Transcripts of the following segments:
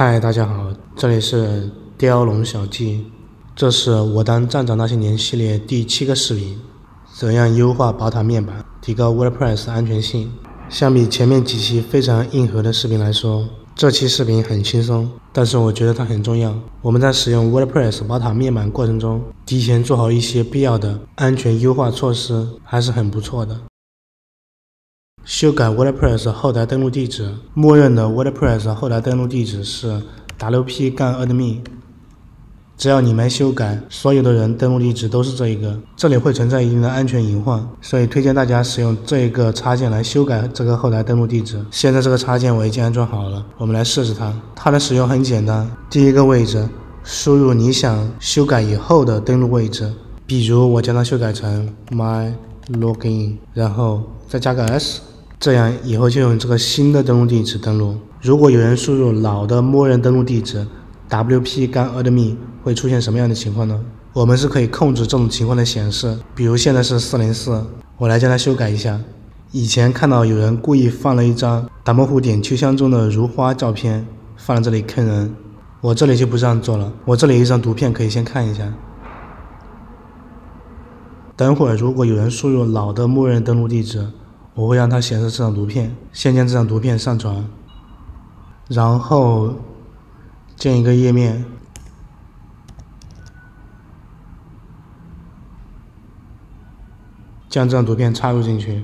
嗨，大家好，这里是雕龙小记，这是我当站长那些年系列第7个视频，怎样优化宝塔面板，提高 WordPress 安全性。相比前面几期非常硬核的视频来说，这期视频很轻松，但是我觉得它很重要。我们在使用 WordPress 宝塔面板过程中，提前做好一些必要的安全优化措施，还是很不错的。修改 WordPress 后台登录地址，默认的 WordPress 后台登录地址是 wp-admin。只要你没修改，所有的人登录地址都是这一个，这里会存在一定的安全隐患，所以推荐大家使用这一个插件来修改这个后台登录地址。现在这个插件我已经安装好了，我们来试试它。它的使用很简单，第一个位置输入你想修改以后的登录位置，比如我将它修改成 my login， 然后再加个 s， 这样以后就用这个新的登录地址登录。如果有人输入老的默认登录地址 wp-admin， 会出现什么样的情况呢？我们是可以控制这种情况的显示，比如现在是404，我来将它修改一下。以前看到有人故意放了一张打模糊点秋香中的如花照片放在这里坑人，我这里就不这样做了，我这里有一张图片可以先看一下。等会儿如果有人输入老的默认登录地址，我会让它显示这张图片，先将这张图片上传，然后建一个页面，将这张图片插入进去，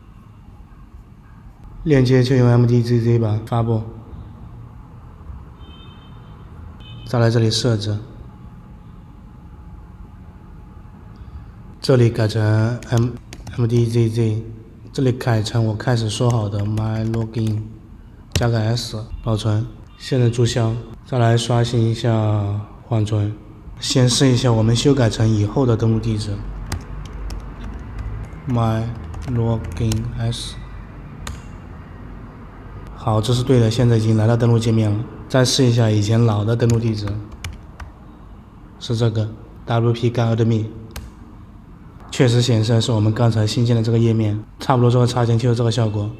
链接就用 MDZZ 吧，发布，再来这里设置，这里改成 MDZZ， 这里改成我开始说好的 my login， 加个 s， 保存，现在注销，再来刷新一下缓存，显示一下我们修改成以后的登录地址 my login s。 好，这是对的，现在已经来到登录界面了。再试一下以前老的登录地址，是这个 wp-admin， 确实显示的是我们刚才新建的这个页面，差不多这个插件就是这个效果。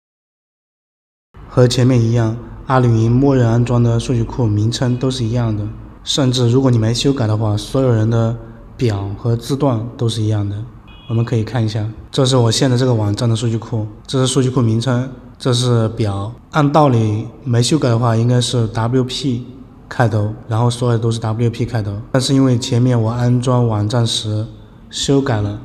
和前面一样，阿里云默认安装的数据库名称都是一样的，甚至如果你没修改的话，所有人的表和字段都是一样的。我们可以看一下，这是我现在这个网站的数据库，这是数据库名称，这是表。按道理没修改的话应该是 WP 开头，然后所有都是 WP 开头，但是因为前面我安装网站时修改了，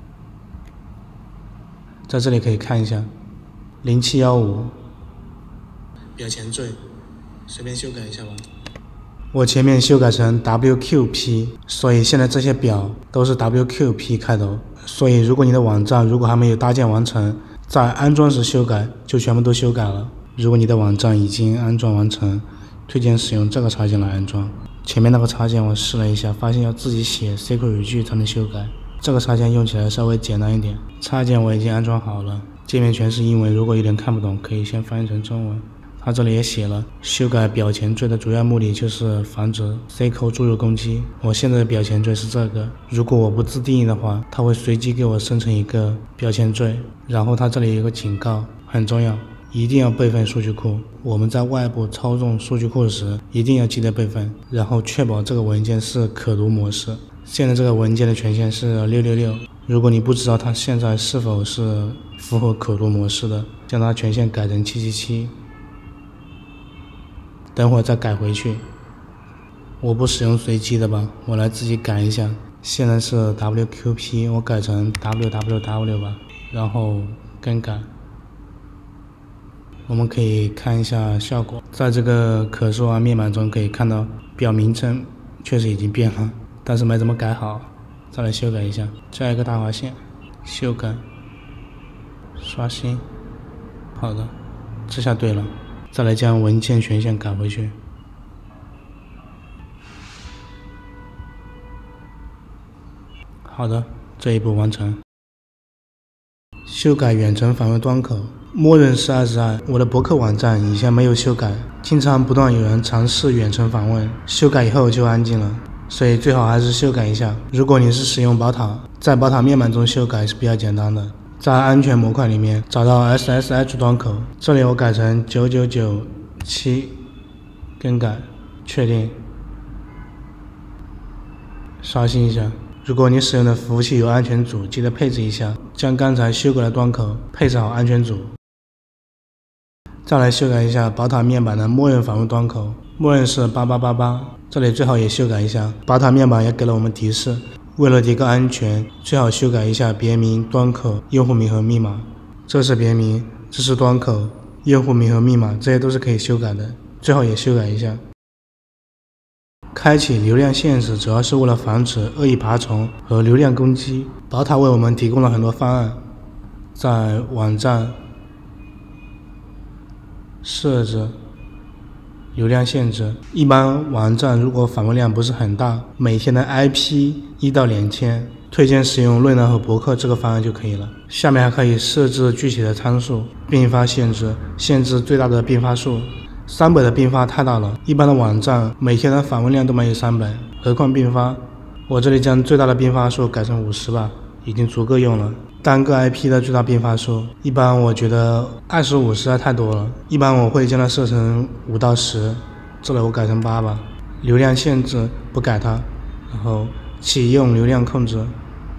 在这里可以看一下0715表前缀，随便修改一下吧。我前面修改成 WQP， 所以现在这些表都是 WQP 开头，所以如果你的网站如果还没有搭建完成，在安装时修改就全部都修改了。如果你的网站已经安装完成，推荐使用这个插件来安装。前面那个插件我试了一下，发现要自己写 SQL 语句才能修改，这个插件用起来稍微简单一点。插件我已经安装好了，界面全是英文，如果有点看不懂可以先翻译成中文。它这里也写了，修改表前缀的主要目的就是防止 SQL 注入攻击。我现在的表前缀是这个，如果我不自定义的话，它会随机给我生成一个表前缀。然后它这里有个警告，很重要，一定要备份数据库。我们在外部操纵数据库时，一定要记得备份，然后确保这个文件是可读模式。现在这个文件的权限是666，如果你不知道它现在是否是符合可读模式的，将它权限改成777。等会儿再改回去，我不使用随机的吧，我来自己改一下。现在是 WQP， 我改成 www 吧，然后更改。我们可以看一下效果，在这个可视化面板中可以看到表名称确实已经变了，但是没怎么改好。再来修改一下，加一个大划线，修改，刷新，好的，这下对了。再来将文件权限改回去，好的，这一步完成。修改远程访问端口，默认是22，我的博客网站以前没有修改，经常不断有人尝试远程访问，修改以后就安静了，所以最好还是修改一下。如果你是使用宝塔，在宝塔面板中修改是比较简单的，在安全模块里面找到 SSH 端口，这里我改成9997， 更改，确定，刷新一下。如果你使用的服务器有安全组，记得配置一下，将刚才修改的端口配置好安全组。再来修改一下宝塔面板的默认访问端口，默认是8888，这里最好也修改一下。宝塔面板也给了我们提示，为了提高安全，最好修改一下别名、端口、用户名和密码。这是别名，这是端口、用户名和密码，这些都是可以修改的，最好也修改一下。开启流量限制主要是为了防止恶意爬虫和流量攻击。宝塔为我们提供了很多方案，在网站设置流量限制，一般网站如果访问量不是很大，每天的 IP 1到2000，推荐使用论坛和博客这个方案就可以了。下面还可以设置具体的参数，并发限制，限制最大的并发数。300的并发太大了，一般的网站每天的访问量都没有300，何况并发。我这里将最大的并发数改成50吧，已经足够用了。单个 IP 的最大并发数，一般我觉得25实在太多了，一般我会将它设成5到10，这里我改成8吧。流量限制不改它，然后启用流量控制，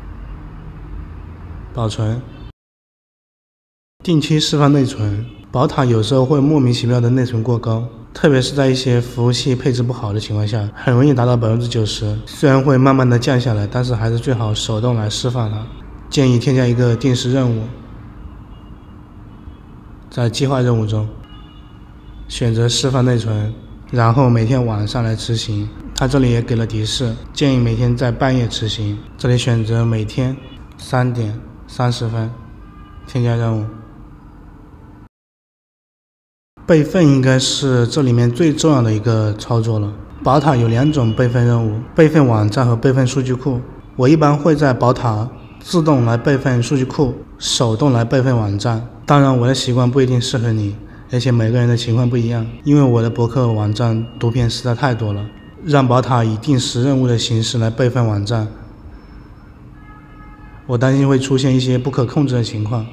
保存，定期释放内存。宝塔有时候会莫名其妙的内存过高，特别是在一些服务器配置不好的情况下，很容易达到90%。虽然会慢慢的降下来，但是还是最好手动来释放它。建议添加一个定时任务，在计划任务中选择释放内存，然后每天晚上来执行。它这里也给了提示，建议每天在半夜执行。这里选择每天3点30分，添加任务。备份应该是这里面最重要的一个操作了。宝塔有2种备份任务，备份网站和备份数据库。我一般会在宝塔自动来备份数据库，手动来备份网站。当然我的习惯不一定适合你，而且每个人的情况不一样。因为我的博客网站图片实在太多了，让宝塔以定时任务的形式来备份网站，我担心会出现一些不可控制的情况。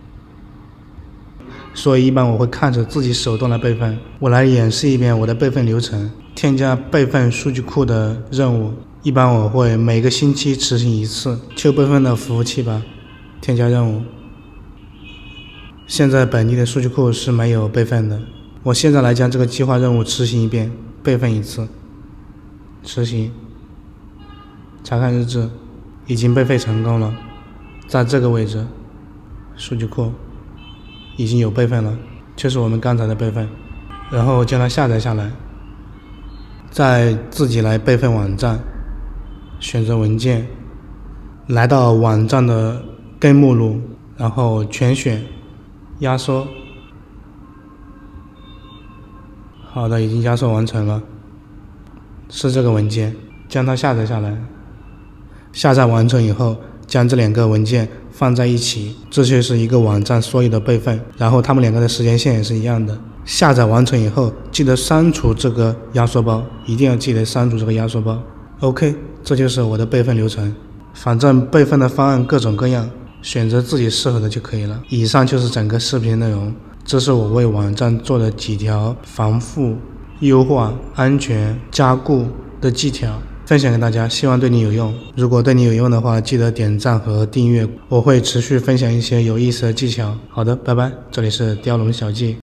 所以一般我会看着自己手动来备份。我来演示一遍我的备份流程。添加备份数据库的任务，一般我会每个星期执行1次。就备份的服务器吧，添加任务。现在本地的数据库是没有备份的。我现在来将这个计划任务执行一遍，备份1次。执行，查看日志，已经备份成功了。在这个位置，数据库已经有备份了，就是我们刚才的备份。然后将它下载下来，再自己来备份网站，选择文件，来到网站的根目录，然后全选压缩。好的，已经压缩完成了，是这个文件，将它下载下来。下载完成以后，将这2个文件放在一起，这就是一个网站所有的备份，然后它们2个的时间线也是一样的。下载完成以后，记得删除这个压缩包，一定要记得删除这个压缩包。OK， 这就是我的备份流程。反正备份的方案各种各样，选择自己适合的就可以了。以上就是整个视频内容，这是我为网站做的几条防护、优化、安全、加固的技巧，分享给大家，希望对你有用。如果对你有用的话，记得点赞和订阅，我会持续分享一些有意思的技巧。好的，拜拜，这里是雕龙小技。